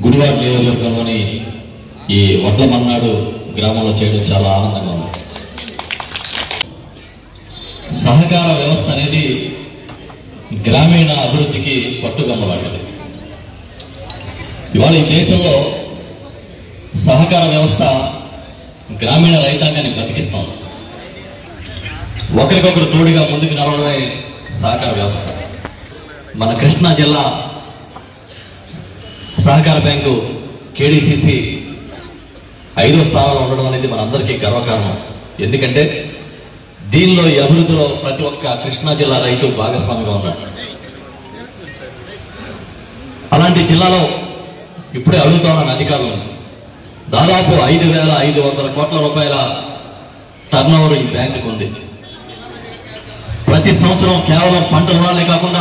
గుడివాడ నియోజకవర్గంలోని ఈ వడ్ల మన్నాడు గ్రామంలో చేయడం చాలా ఆనందంగా ఉంది. సహకార వ్యవస్థ అనేది గ్రామీణ అభివృద్ధికి పట్టుగొమ్మ లాంటిది. ఇవాళ ఈ దేశంలో సహకార వ్యవస్థ గ్రామీణ రైతాంగాన్ని బతికిస్తాం. ఒకరికొకరు తోడుగా ముందుకు నడవడమే సహకార వ్యవస్థ. మన కృష్ణా జిల్లా సహకార బ్యాంకు కేడీసీసీ 5వ స్థానంలో ఉండడం అనేది మనందరికీ గర్వకారణం. ఎందుకంటే దీనిలో ఈ అభివృద్ధిలో ప్రతి ఒక్క కృష్ణా జిల్లా రైతు భాగస్వామిగా ఉన్నాడు. అలాంటి జిల్లాలో ఇప్పుడే అడుగుతా ఉన్నాను అధికారులను, దాదాపు 5,500 కోట్ల రూపాయల టర్నోవర్ ఈ బ్యాంకుకు ఉంది. ప్రతి సంవత్సరం కేవలం పంట రుణాలే కాకుండా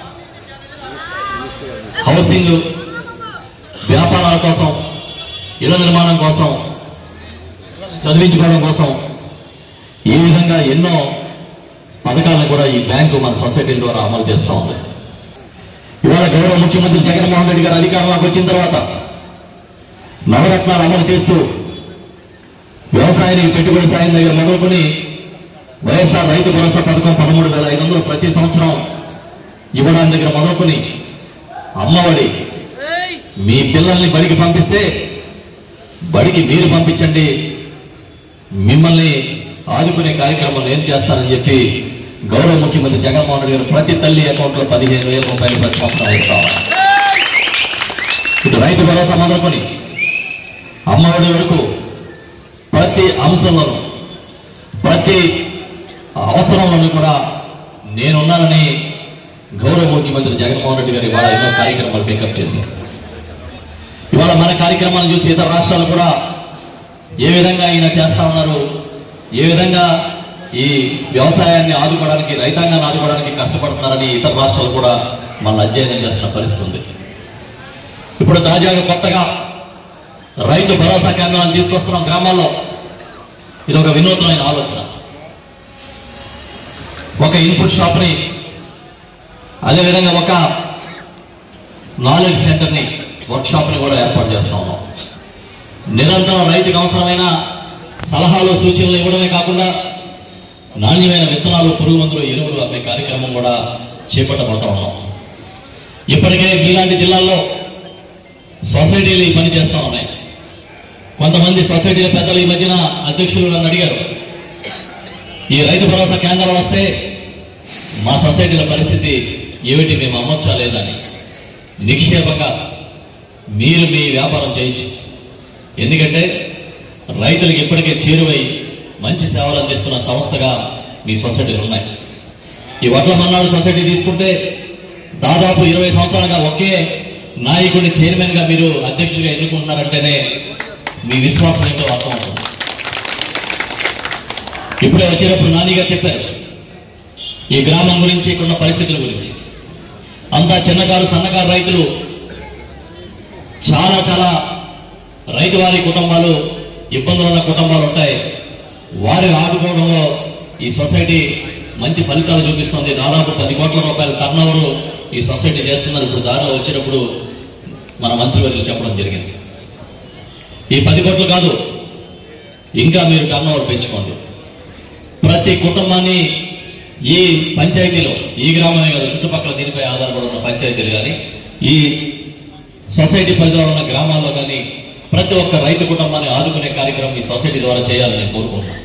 హౌసింగ్, వ్యాపారాల కోసం, ఇళ్ల నిర్మాణం కోసం, చదివించుకోవడం కోసం ఈ విధంగా ఎన్నో పథకాలను కూడా ఈ బ్యాంకు మన సొసైటీ ద్వారా అమలు చేస్తూ ఉంది. ఇవాళ గౌరవ ముఖ్యమంత్రి జగన్మోహన్ రెడ్డి గారు అధికారంలోకి వచ్చిన తర్వాత నవరత్నాలు అమలు చేస్తూ వ్యవసాయానికి పెట్టుబడి సాయం దగ్గర మొదలుకొని వైఎస్ఆర్ రైతు భరోసా పథకం 13,500 ప్రతి సంవత్సరం ఇవ్వడానికి దగ్గర మొదలుకొని అమ్మఒడి, మీ పిల్లల్ని బడికి పంపిస్తే బడికి మీరు పంపించండి, మిమ్మల్ని ఆదుకునే కార్యక్రమం నేను చేస్తానని చెప్పి గౌరవ ముఖ్యమంత్రి జగన్మోహన్ రెడ్డి గారు ప్రతి తల్లి అకౌంట్లో 15,000 రూపాయలు ప్రతి సంవత్సరం ఇస్తాం. ఇటు రైతు భరోసా మొదలుకొని అమ్మఒడి వరకు ప్రతి అంశంలోనూ, ప్రతి అవసరంలోనూ కూడా నేనున్నానని గౌరవ ముఖ్యమంత్రి జగన్మోహన్ రెడ్డి గారు ఇవాళ ఎన్నో కార్యక్రమాలు టేకప్ చేశారు. ఇవాళ మన కార్యక్రమాలను చూసి ఇతర రాష్ట్రాలు కూడా ఏ విధంగా ఈయన చేస్తా ఉన్నారు, ఏ విధంగా ఈ వ్యవసాయాన్ని ఆదుకోవడానికి, రైతాంగాన్ని ఆదుకోవడానికి కష్టపడుతున్నారని ఇతర రాష్ట్రాలు కూడా మన అధ్యయనం చేస్తున్న పరిస్థితి ఉంది. ఇప్పుడు తాజాగా కొత్తగా రైతు భరోసా కేంద్రాలు తీసుకొస్తున్నాం గ్రామాల్లో. ఇది ఒక వినూత్నమైన ఆలోచన. ఒక ఇన్పుట్ షాప్ని, అదేవిధంగా ఒక నాలెడ్జ్ సెంటర్ని, వర్క్షాప్ని కూడా ఏర్పాటు చేస్తా ఉన్నాం. నిరంతరం రైతుకు అవసరమైన సలహాలు, సూచనలు ఇవ్వడమే కాకుండా నాణ్యమైన విత్తనాలు, పురుగు మందులు, ఎరువులు అమ్మే కార్యక్రమం కూడా చేపట్టబోతా ఉన్నాం. ఇప్పటికే మీలాంటి జిల్లాల్లో సొసైటీలు ఈ పని చేస్తూ ఉన్నాయి. కొంతమంది సొసైటీల పెద్దలు ఈ మధ్యన అధ్యక్షులు నన్ను అడిగారు, ఈ రైతు భరోసా కేంద్రాలు వస్తే మా సొసైటీల పరిస్థితి ఏమిటి, మేము అమ్మొచ్చా లేదని. నిక్షేపంగా మీరు మీ వ్యాపారం చేయొచ్చు. ఎందుకంటే రైతులకు ఇప్పటికే చేరువై మంచి సేవలు అందిస్తున్న సంస్థగా మీ సొసైటీలు ఉన్నాయి. ఈ వడ్ల మన్నాడు సొసైటీ తీసుకుంటే దాదాపు 20 సంవత్సరాలుగా ఒకే నాయకుడిని చైర్మన్గా మీరు అధ్యక్షుడిగా ఎన్నుకుంటున్నారంటేనే మీ విశ్వాసం ఏంటో అర్థమవుతుంది. ఇప్పుడే వచ్చేటప్పుడు నానిగా చెప్పారు ఈ గ్రామం గురించి, ఇక్కడున్న పరిస్థితుల గురించి. అంతా చిన్నకారు, సన్నకారు రైతులు, చాలా చాలా రైతువారి కుటుంబాలు, ఇబ్బందులు ఉన్న కుటుంబాలు ఉంటాయి. వారి ఆదుకోవడంలో ఈ సొసైటీ మంచి ఫలితాలు చూపిస్తుంది. దాదాపు 10 కోట్ల రూపాయల టర్నోవర్ ఈ సొసైటీ చేస్తున్నారు. ఇప్పుడు దారిలో వచ్చేటప్పుడు మన మంత్రివర్యులు చెప్పడం జరిగింది. ఈ 10 కోట్లు కాదు, ఇంకా మీరు టర్నోవర్ పెంచుకోండి. ప్రతి కుటుంబాన్ని ఈ పంచాయతీలో, ఈ గ్రామమే కాదు చుట్టుపక్కల దీనిపై ఆధారపడి ఉన్న పంచాయతీలు కానీ, ఈ సొసైటీ పరిధిలో ఉన్న గ్రామాల్లో కానీ ప్రతి ఒక్క రైతు కుటుంబాన్ని ఆదుకునే కార్యక్రమం ఈ సొసైటీ ద్వారా చేయాలని నేను కోరుకుంటున్నాను.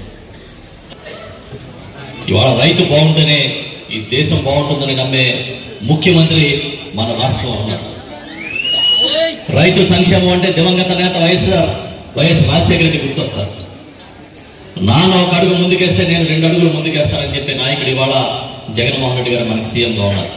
ఇవాళ రైతు బాగుంటేనే ఈ దేశం బాగుంటుందని నమ్మే ముఖ్యమంత్రి మన రాష్ట్రంలో ఉన్నాడు. రైతు సంక్షేమం అంటే దివంగత నేత వైఎస్ రాజశేఖర రెడ్డి గుర్తొస్తారు. నాన్న ఒక అడుగు ముందుకేస్తే నేను 2 అడుగులు ముందుకేస్తానని చెప్పే నాయకుడు ఇవాళ జగన్మోహన్ రెడ్డి గారు మనకి సీఎంగా ఉన్నారు.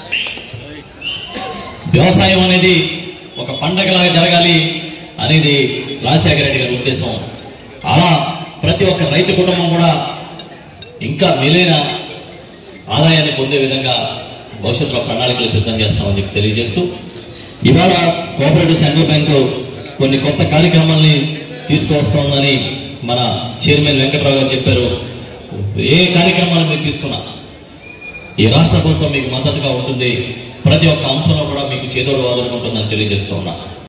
వ్యవసాయం అనేది ఒక పండగలాగా జరగాలి అనేది రాజశేఖర రెడ్డి గారి ఉద్దేశం. అలా ప్రతి ఒక్క రైతు కుటుంబం కూడా ఇంకా మేలైన ఆదాయాన్ని పొందే విధంగా భవిష్యత్తులో ప్రణాళికలు సిద్ధం చేస్తామని చెప్పి తెలియజేస్తూ, ఇవాళ కోఆపరేటివ్ సెంట్రల్ బ్యాంకు కొన్ని కొత్త కార్యక్రమాల్ని తీసుకువస్తోందని మన చైర్మన్ వెంకట్రావు గారు చెప్పారు. ఏ కార్యక్రమాలు మీరు తీసుకున్నా ఈ రాష్ట్ర ప్రభుత్వం మీకు మద్దతుగా ఉంటుంది. ప్రతి ఒక్క అంశంలో కూడా మీకు చేదోడు వాదనగా ఉంటుందని తెలియజేస్తూ ఉన్నా.